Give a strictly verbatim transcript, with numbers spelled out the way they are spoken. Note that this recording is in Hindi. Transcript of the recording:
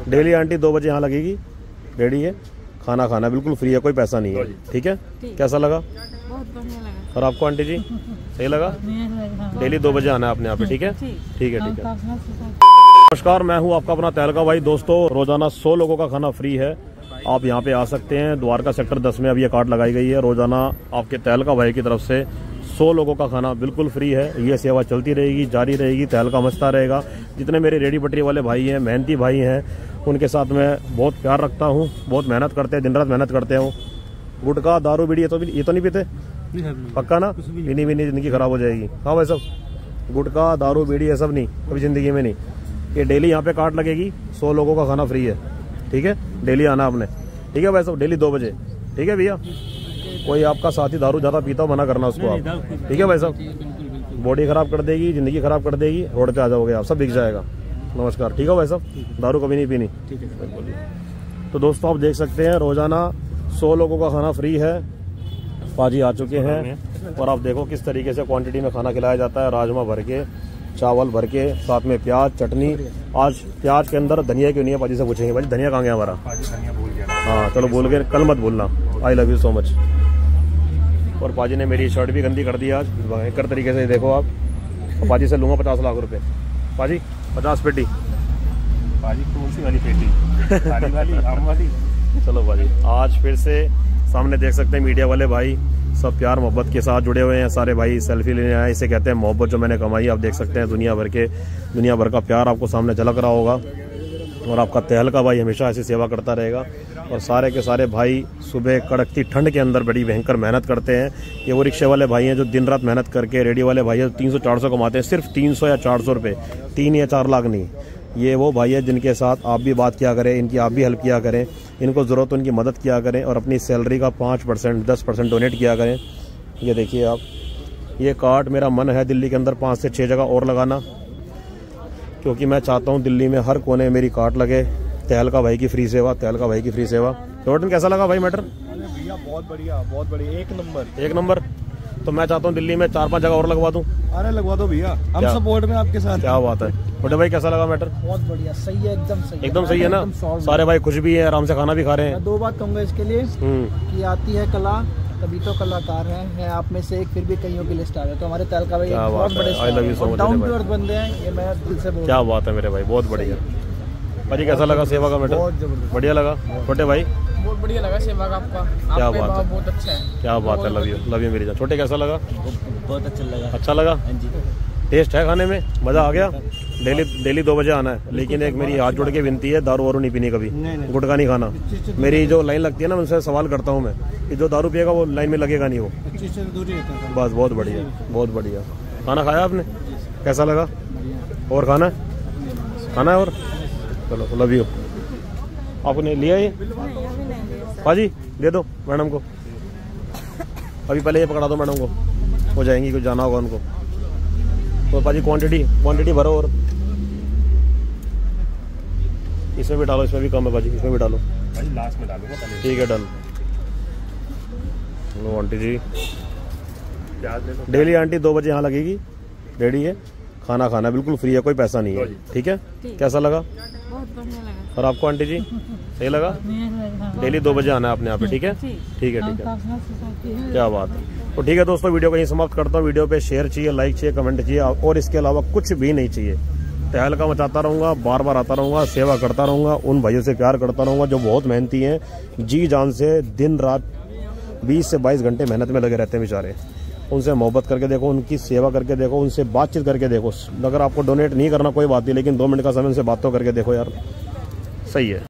डेली आंटी दो बजे यहाँ लगेगी, रेडी है, खाना खाना बिल्कुल फ्री है, कोई पैसा नहीं है, ठीक है। कैसा लगा? बहुत बढ़िया लगा। और आपको आंटी जी सही लगा? डेली दो बजे आना है अपने यहाँ पे, ठीक है, ठीक है, ठीक है। नमस्कार, मैं हूँ आपका अपना तहलका भाई। दोस्तों, रोजाना सौ लोगों का खाना फ्री है, आप यहाँ पे आ सकते हैं। द्वारका सेक्टर दस में अब ये कार्ड लगाई गई है। रोजाना आपके तहलका भाई की तरफ से सौ लोगों का खाना बिल्कुल फ्री है। ये सेवा चलती रहेगी, जारी रहेगी, तहलका मचता रहेगा। जितने मेरे रेडी पटरी वाले भाई हैं, मेहनती भाई हैं, उनके साथ मैं बहुत प्यार रखता हूँ। बहुत मेहनत करते हैं, दिन रात मेहनत करते हैं। गुटखा दारू बीड़ी ये तो ये तो नहीं पीते? पक्का ना? पीनी भी नहीं, जिंदगी खराब हो जाएगी। हाँ भाई सब, गुटखा दारू बीड़ी ये सब नहीं, कभी जिंदगी में नहीं। ये डेली यहाँ पे कार्ड लगेगी, सौ लोगों का खाना फ्री है, ठीक है। डेली आना आपने, ठीक है भाई साहब, डेली दो बजे, ठीक है भैया। कोई आपका साथी दारू ज्यादा पीता हो, मना करना उसको आप, ठीक है भाई साहब। बॉडी खराब कर देगी, जिंदगी खराब कर देगी, रोड पे आ जाओगे आप, सब दिख जाएगा। नमस्कार, ठीक है भाई साहब, दारू कभी नहीं पीनी, ठीक है। तो दोस्तों, आप देख सकते हैं रोजाना सौ लोगों का खाना फ्री है। पाजी आ चुके हैं और आप देखो किस तरीके से क्वांटिटी में खाना खिलाया जाता है। राजमा भर के, चावल भर के, साथ में प्याज, चटनी। आज प्याज के अंदर धनिया क्यों नहीं है? पाजी से पूछेंगे, भाई धनिया कहाँ गया हमारा? हाँ चलो, बोल के कल मत भूलना। I love you so much. और पाजी ने मेरी शर्ट भी गंदी कर दी आज, भयंकर तरीके से। देखो आप, पाजी से लूंगा पचास लाख रुपए। पाजी पचास पेटी। पाजी कौन सी वाली पेटी? खाली वाली, आम वाली? चलो पाजी, आज फिर से सामने देख सकते हैं मीडिया वाले भाई सब प्यार मोहब्बत के साथ जुड़े हुए हैं। सारे भाई सेल्फी लेने आए, इसे कहते हैं मोहब्बत जो मैंने कमाई। आप देख सकते हैं दुनिया भर के दुनिया भर का प्यार आपको सामने झलक रहा होगा। और आपका तहलका भाई हमेशा ऐसी सेवा करता रहेगा। और सारे के सारे भाई सुबह कड़कती ठंड के अंदर बड़ी भयंकर मेहनत करते हैं। ये वो रिक्शे वाले भाई हैं जो दिन रात मेहनत करके, रेडियो वाले भाई हैं तीन सौ चार सौ कमाते हैं, सिर्फ तीन सौ या चार सौ रुपये, तीन या चार लाख नहीं। ये वो भाई है जिनके साथ आप भी बात किया करें, इनकी आप भी हेल्प किया करें, इनको ज़रूरत हो उनकी मदद किया करें और अपनी सैलरी का पाँच परसेंट दस परसेंट डोनेट किया करें। ये देखिए आप, ये कार्ड मेरा मन है दिल्ली के अंदर पाँच से छः जगह और लगाना, क्योंकि मैं चाहता हूँ दिल्ली में हर कोने मेरी कार्ड लगे। तहलका भाई की फ्री सेवा, तहलका भाई की फ्री सेवा। रोटन कैसा लगा भाई मैटर? भैया बहुत बढ़िया, बहुत बढ़िया, एक नंबर, एक नंबर। तो मैं चाहता हूँ दिल्ली में चार पांच जगह और लगवा दूँ। अरे लगवा दो भैया, हम सपोर्ट में आपके साथ। क्या बात है। छोटे भाई कैसा लगा मैटर? बहुत बढ़िया, सही है, एकदम सही, एकदम सही है ना? सारे भाई खुश भी है, आराम से खाना भी खा रहे हैं। दो बात कहूँगा इसके लिए कि आती है कला तभी तो कलाकार हैं। है आप में से एक, फिर भी कईयों की लिस्ट आ गई। तो हमारे तहलका भाई बहुत बड़े डाउन टू अर्थ बंदे हैं, ये मैं दिल से बोल। क्या बात है मेरे भाई, बहुत बढ़िया। भाई कैसा लगा सेवा का मैटर? बढ़िया लगा। छोटे भाई बहुत बढ़िया लगा सेवा का आपका, क्या बात है, बहुत अच्छा है। क्या बात है, लव यू, लव यू मेरी जान। छोटे कैसा लगा? बहुत अच्छा लगा। अच्छा लगा? टेस्ट है खाने में, मजा आ गया। डेली डेली दो बजे आना है, लेकिन एक मेरी हाथ जोड़ के विनती है, दारू वारू नहीं पीनी कभी, गुटखा नहीं खाना। मेरी जो लाइन लगती है ना, उनसे सवाल करता हूँ मैं कि जो दारू पिएगा वो लाइन में लगेगा नहीं, वो बस। बहुत बढ़िया, बहुत बढ़िया। खाना खाया आपने? कैसा लगा? और खाना है? खाना है और? चलो, लव यू। आपने लिया ये? पाजी दे दो मैडम को, अभी पहले ये पकड़ा दो मैडम को, हो जाएंगी, कुछ जाना होगा उनको। तो पाजी क्वांटिटी क्वांटिटी भरो और इसमें भी डालो, इसमें भी कम है पाजी, इसमें भी डालो। लास्ट में डालूंगा, ठीक है, डन। लो आंटी जी, डेली आंटी दो बजे यहाँ लगेगी, रेडी है, खाना खाना बिल्कुल फ्री है, कोई पैसा नहीं है, ठीक है। कैसा लगा? बहुत बढ़िया लगा। और आपको आंटी जी सही लगा? डेली दो बजे आना है अपने यहाँ पे, ठीक है, ठीक है, ठीक है। क्या बात है। तो ठीक है दोस्तों, वीडियो को यहीं समाप्त करता हूँ। वीडियो पे शेयर चाहिए, लाइक चाहिए, कमेंट चाहिए, और इसके अलावा कुछ भी नहीं चाहिए। तहलका मचाता रहूँगा, बार बार आता रहूँगा, सेवा करता रहूँगा, उन भाइयों से प्यार करता रहूँगा जो बहुत मेहनती हैं, जी जान से दिन रात बीस से बाईस घंटे मेहनत में लगे रहते हैं बेचारे। उनसे मोहब्बत करके देखो, उनकी सेवा करके देखो, उनसे बातचीत करके देखो। अगर आपको डोनेट नहीं करना कोई बात नहीं, लेकिन दो मिनट का समय उनसे बात तो करके देखो यार, सही है।